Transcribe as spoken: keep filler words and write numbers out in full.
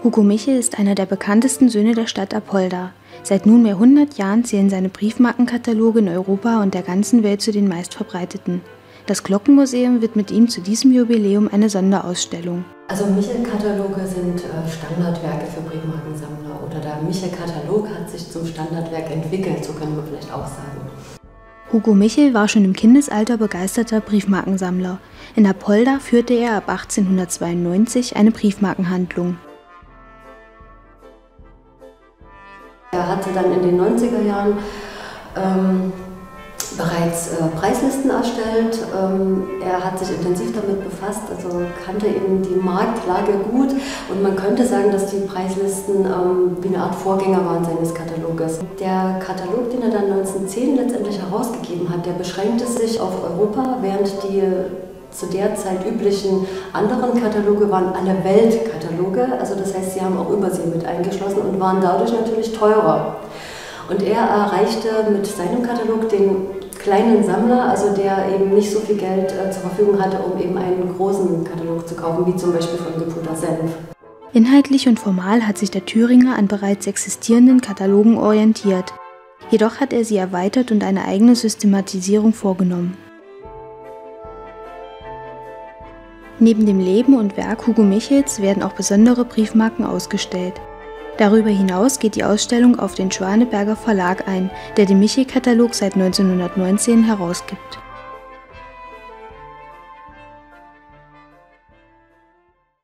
Hugo Michel ist einer der bekanntesten Söhne der Stadt Apolda. Seit nunmehr hundert Jahren zählen seine Briefmarkenkataloge in Europa und der ganzen Welt zu den meistverbreiteten. Das Glockenmuseum widmet ihm zu diesem Jubiläum eine Sonderausstellung. Also Michel-Kataloge sind äh, Standardwerke für Briefmarkensammler, oder der Michel-Katalog hat sich zum Standardwerk entwickelt, so können wir vielleicht auch sagen. Hugo Michel war schon im Kindesalter begeisterter Briefmarkensammler. In Apolda führte er ab achtzehnhundertzweiundneunzig eine Briefmarkenhandlung. Er hatte dann in den neunziger Jahren ähm, bereits äh, Preislisten erstellt. Ähm, er hat sich intensiv damit befasst, also kannte eben die Marktlage gut, und man könnte sagen, dass die Preislisten ähm, wie eine Art Vorgänger waren seines Kataloges. Der Katalog, den er dann neunzehnhundertzehn letztendlich herausgegeben hat, der beschränkte sich auf Europa, während die zu der Zeit üblichen anderen Kataloge waren alle Weltkataloge, also das heißt, sie haben auch Übersee mit eingeschlossen und waren dadurch natürlich teurer. Und er erreichte mit seinem Katalog den kleinen Sammler, also der eben nicht so viel Geld äh, zur Verfügung hatte, um eben einen großen Katalog zu kaufen, wie zum Beispiel von Geputer Senf. Inhaltlich und formal hat sich der Thüringer an bereits existierenden Katalogen orientiert. Jedoch hat er sie erweitert und eine eigene Systematisierung vorgenommen. Neben dem Leben und Werk Hugo Michels werden auch besondere Briefmarken ausgestellt. Darüber hinaus geht die Ausstellung auf den Schwaneberger Verlag ein, der den Michel-Katalog seit neunzehnhundertneunzehn herausgibt.